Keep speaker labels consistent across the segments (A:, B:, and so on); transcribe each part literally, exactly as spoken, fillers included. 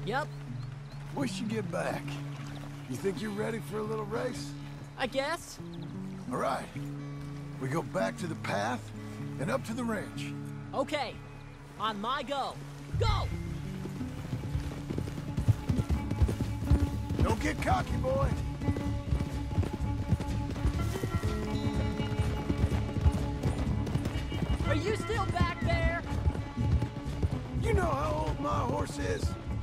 A: Yep,
B: We should get back. You think you're ready for a little race?
A: I guess.
B: All right. We go back to the path and up to the ranch.
A: Okay, on my go. Go!
B: Don't get cocky, boy.
A: Are you still back there?
B: You know how old my horse is.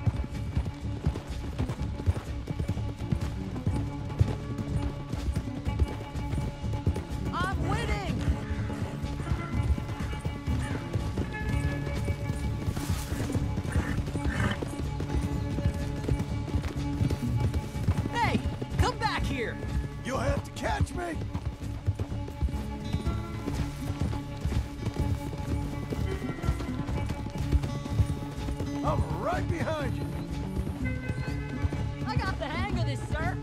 A: I'm winning! Hey, come back here!
B: You'll have to catch me. I'm right behind you.
A: I got the hang of this, sir.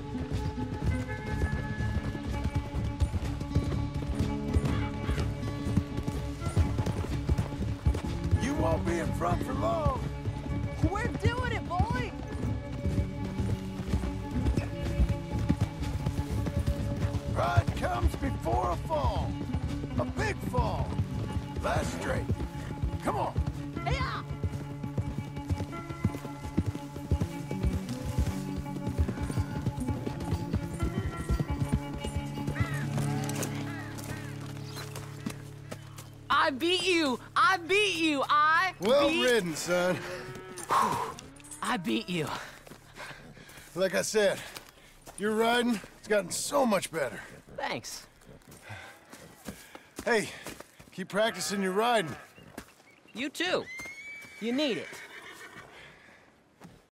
B: You won't be in front for long.
A: We're doing it, boy!
B: Pride comes before a fall. A big fall. Last straight. Come on.
A: Yeah! I beat you! I beat you! I
B: Well
A: beat...
B: ridden, son.
A: I beat you.
B: Like I said, your riding, it's gotten so much better.
A: Thanks.
B: Hey, keep practicing your riding.
A: You too. You need it.